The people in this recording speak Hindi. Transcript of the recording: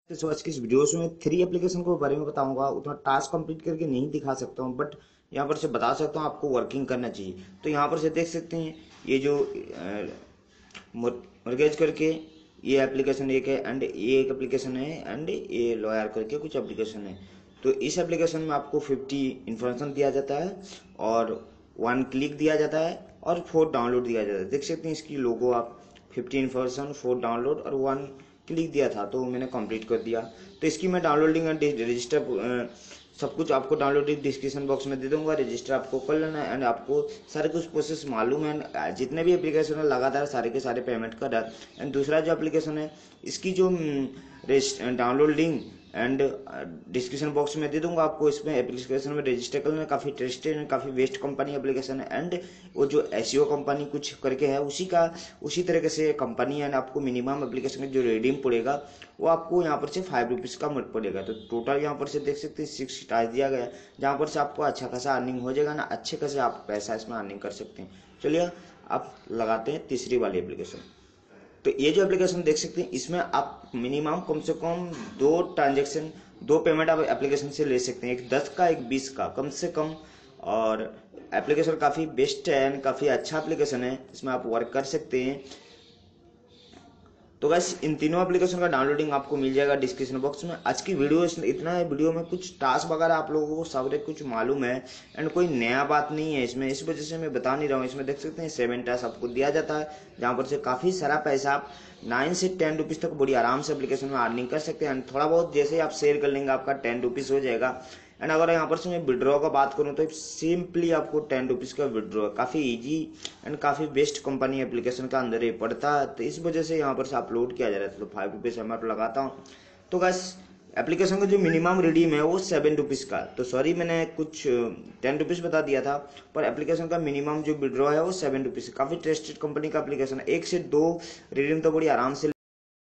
तो आज की इस वीडियोस में 3 एप्लीकेशन को बारे में बताऊंगा। उतना टास्क कंप्लीट करके नहीं दिखा सकता हूं, बट यहाँ पर से बता सकता हूँ आपको वर्किंग करना चाहिए। तो यहाँ पर से देख सकते हैं ये जो मॉर्गेज करके ये एप्लीकेशन एक है, एंड ये एक एप्लीकेशन है, एंड ये लॉयर करके कुछ एप्लीकेशन है। तो इस एप्लीकेशन में आपको 50 इन्फॉर्मेशन दिया जाता है और 1 क्लिक दिया जाता है और 4 डाउनलोड दिया जाता है। देख सकते हैं इसकी लोगो आप, 50 इन्फॉर्मेशन, 4 डाउनलोड और 1 क्लिक दिया था, तो मैंने कंप्लीट कर दिया। तो इसकी मैं डाउनलोडिंग एंड रजिस्टर सब कुछ आपको डाउनलोडिंग डिस्क्रिप्शन बॉक्स में दे दूंगा। रजिस्टर आपको कर लेना है, एंड आपको सारे कुछ प्रोसेस मालूम है। जितने भी एप्लीकेशन है लगातार सारे के सारे पेमेंट कर रहा है। एंड दूसरा जो एप्लीकेशन है इसकी जो download link and description box में दे दूंगा आपको। इसमें एप्लीकेशन में रजिस्टर करना, काफ़ी ट्रस्टेड है, काफ़ी बेस्ट कंपनी एप्लीकेशन है। एंड वो जो एसईओ कंपनी कुछ करके है उसी तरीके से कंपनी है। आपको मिनिमम एप्लीकेशन का जो रेडीम पड़ेगा वो आपको यहाँ पर से 5 रुपीज़ का पड़ेगा। तो टोटल यहाँ पर से देख सकते हैं 6 स्टार दिया गया है, जहाँ पर से आपको अच्छा खासा अर्निंग हो जाएगा ना, अच्छे खासे आप पैसा इसमें अर्निंग कर सकते हैं। चलिए आप लगाते हैं तीसरी वाली एप्लीकेशन। तो ये जो एप्लीकेशन देख सकते हैं इसमें आप मिनिमम कम से कम 2 पेमेंट आप एप्लीकेशन से ले सकते हैं, एक 10 का एक 20 का कम से कम। और एप्लीकेशन काफ़ी बेस्ट है एंड काफ़ी अच्छा एप्लीकेशन है, इसमें आप वर्क कर सकते हैं। तो बस इन तीनों एप्लीकेशन का डाउनलोडिंग आपको मिल जाएगा डिस्क्रिप्शन बॉक्स में। आज की वीडियो इतना है, वीडियो में कुछ टास्क वगैरह आप लोगों को सब कुछ मालूम है एंड कोई नया बात नहीं है इसमें, इस वजह से मैं बता नहीं रहा हूँ। इसमें देख सकते हैं 7 टास्क आपको दिया जाता है, जहाँ पर से काफ़ी सारा पैसा आप 9 से 10 रुपीज़ तक बड़ी आराम से एप्लीकेशन में अर्निंग कर सकते हैं। एंड थोड़ा बहुत जैसे आप शेयर कर लेंगे आपका 10 रुपीज़ हो जाएगा। एंड अगर यहाँ पर से मैं विड्रॉ का बात करूँ तो सिंपली आपको 10 रुपीज़ का विड्रॉ है, काफ़ी इजी एंड काफ़ी बेस्ट कंपनी एप्लीकेशन का अंदर ये पड़ता है। तो इस वजह से यहाँ पर से अपलोड किया जा रहा है। तो 5 रुपीज़ मैं लगाता हूँ। तो बस एप्लीकेशन का जो मिनिमम रिडीम है वो 7 रुपीज़ का, तो सॉरी मैंने कुछ 10 रुपीज़ बता दिया था, पर एप्लीकेशन का मिनिमम जो विड्रॉ है वो 7 रुपीज़। काफ़ी ट्रस्टेड कंपनी का एप्लीकेशन है, 1 से 2 रिडीम तो बड़ी आराम से